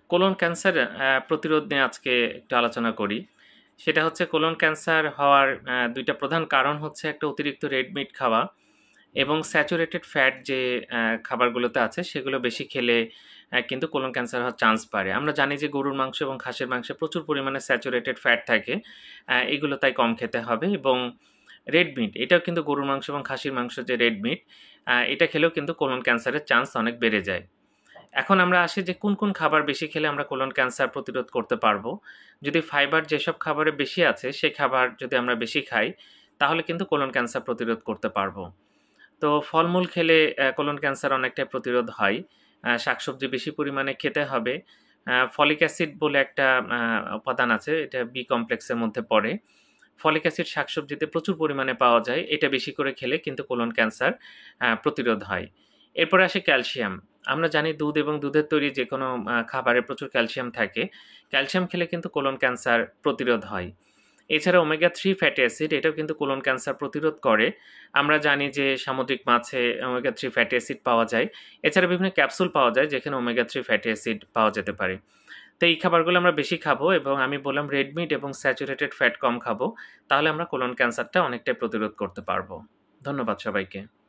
Colon cancer প্রতিরোধ নিয়ে আজকে একটু আলোচনা করি। সেটা হচ্ছে কোলন ক্যান্সার হওয়ার ২ টা প্রধান কারণ হচ্ছে একটা অতিরিক্ত রেড মিট খাওয়া এবং স্যাচুরেটেড ফ্যাট যে খাবারগুলোতে আছে সেগুলো বেশি খেলে কিন্তু কোলন ক্যান্সার হওয়ার চান্স বাড়ে। আমরা জানি যে গরুর মাংস এবং খাসির মাংসে প্রচুর পরিমাণে স্যাচুরেটেড ফ্যাট থাকে। এগুলো তাই কম খেতে হবে এবং রেড মিট এটাও কিন্তু গরুর মাংস এবং খাসির মাংস যে রেড মিট এটা খেলেও কিন্তু কোলন ক্যান্সারের চান্স অনেক বেড়ে যায়। এখন আমরা আসি যে কোন খাবার বেশি খেলে আমরা কোলন ক্যান্সার প্রতিরোধ করতে পারবো। যদি ফাইবার যেসব খাবারে বেশি আছে সেই খাবার যদি আমরা বেশি খাই তাহলে কিন্তু কোলন ক্যান্সার প্রতিরোধ করতে পারবো। তো ফলমূল খেলে কোলন ক্যান্সার অনেকটাই প্রতিরোধ হয়। শাকসবজি বেশি পরিমাণে খেতে হবে। ফলিক অ্যাসিড বলে একটা উপাদান আছে, এটা বি কমপ্লেক্সের মধ্যে পড়ে। ফলিক অ্যাসিড শাকসবজিতে প্রচুর পরিমাণে পাওয়া যায়, এটা বেশি করে খেলে কিন্তু কোলন ক্যান্সার প্রতিরোধ হয়। এরপরে আসে ক্যালসিয়াম। আমরা জানি দুধ এবং দুধের তৈরি যে কোনো খাবারে প্রচুর ক্যালসিয়াম থাকে। ক্যালসিয়াম খেলে কিন্তু কোলন ক্যান্সার প্রতিরোধ হয়। এছাড়া ওমেগা 3 ফ্যাটি অ্যাসিড এটাও কিন্তু কোলন ক্যান্সার প্রতিরোধ করে। আমরা জানি যে সামুদ্রিক মাছে ওমেগা 3 ফ্যাটি অ্যাসিড পাওয়া যায়। এছাড়া বিভিন্ন ক্যাপসুল পাওয়া যায় যেখানে ওমেগা 3 ফ্যাটি অ্যাসিড পাওয়া যেতে পারে। তো এই খাবারগুলো আমরা বেশি খাবো এবং আমি বললাম রেড মিট এবং স্যাচুরেটেড ফ্যাট কম খাবো। তাহলে আমরা কোলন ক্যান্সারটা অনেকটাই প্রতিরোধ করতে পারবো। ধন্যবাদ সবাইকে।